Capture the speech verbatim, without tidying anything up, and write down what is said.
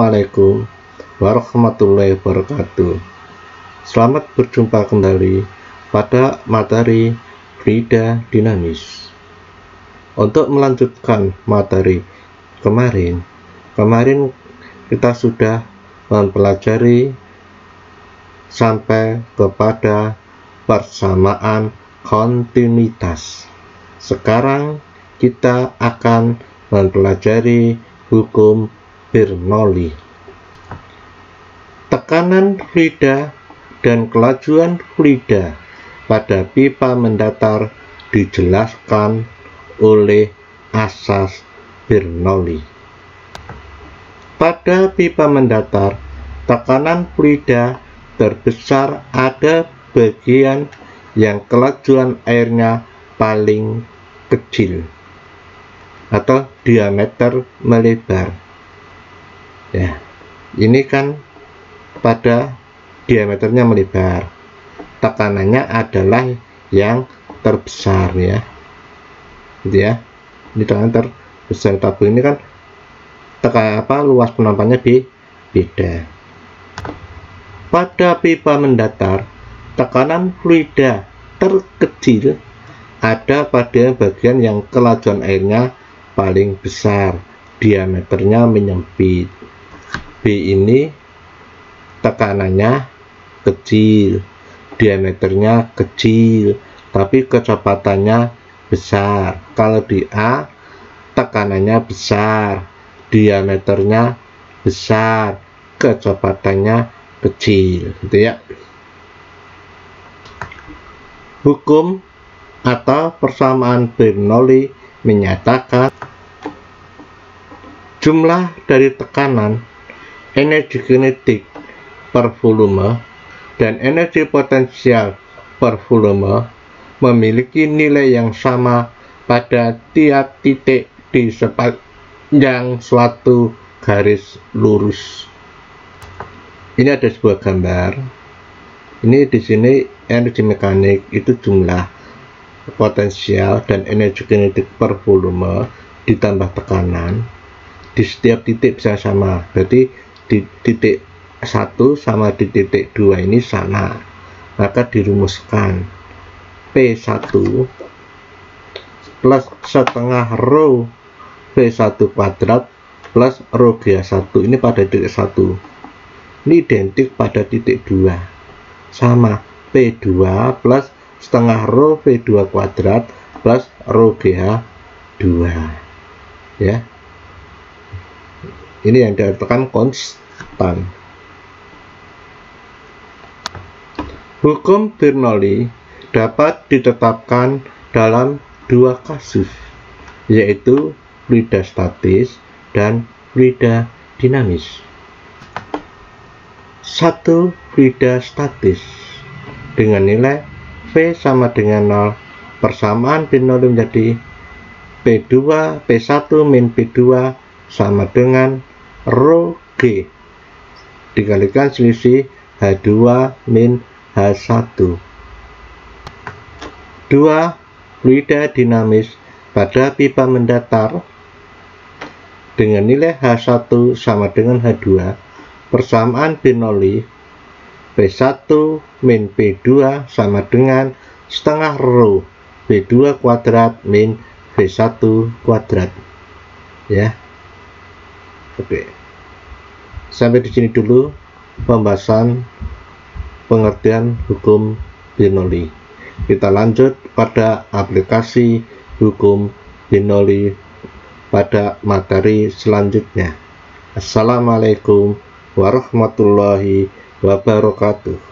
Assalamualaikum warahmatullahi wabarakatuh. Selamat berjumpa kembali pada materi fluida dinamis. Untuk melanjutkan materi kemarin, kemarin kita sudah mempelajari sampai kepada persamaan kontinuitas. Sekarang kita akan mempelajari hukum Bernoulli. Tekanan fluida dan kelajuan fluida pada pipa mendatar dijelaskan oleh asas Bernoulli. Pada pipa mendatar, tekanan fluida terbesar ada bagian yang kelajuan airnya paling kecil atau diameter melebar. Ya, ini kan pada diameternya melebar, tekanannya adalah yang terbesar, ya, gitu ya. Ini tekanan terbesar, tapi ini kan tekanan apa luas penampannya beda. Pada pipa mendatar, tekanan fluida terkecil ada pada bagian yang kelajuan airnya paling besar, diameternya menyempit. B ini tekanannya kecil, diameternya kecil, tapi kecepatannya besar. Kalau di A, tekanannya besar, diameternya besar, kecepatannya kecil, gitu ya. Hukum atau persamaan Bernoulli menyatakan jumlah dari tekanan, energi kinetik per volume, dan energi potensial per volume memiliki nilai yang sama pada tiap titik di sepanjang suatu garis lurus. Ini ada sebuah gambar. Ini di sini energi mekanik itu jumlah potensial dan energi kinetik per volume ditambah tekanan. Di setiap titik bisa sama, berarti di titik satu sama di titik dua ini sama, maka dirumuskan P satu plus setengah rho P satu kuadrat plus rho G satu ini pada titik satu, ini identik pada titik dua, sama P dua plus setengah rho P dua kuadrat plus rho G dua, ya. Ini yang dikatakan konstan. Hukum Bernoulli dapat ditetapkan dalam dua kasus, yaitu fluida statis dan fluida dinamis. Satu, fluida statis dengan nilai V sama dengan nol, persamaan Bernoulli menjadi P dua P satu min P dua sama dengan rho G dikalikan selisih H dua min H satu. Dua, fluida dinamis pada pipa mendatar dengan nilai H satu sama dengan H dua, persamaan Bernoulli P satu min P dua sama dengan setengah rho P dua kuadrat min V satu kuadrat, ya. Oke, sampai di sini dulu pembahasan pengertian hukum Bernoulli. Kita lanjut pada aplikasi hukum Bernoulli pada materi selanjutnya. Assalamualaikum warahmatullahi wabarakatuh.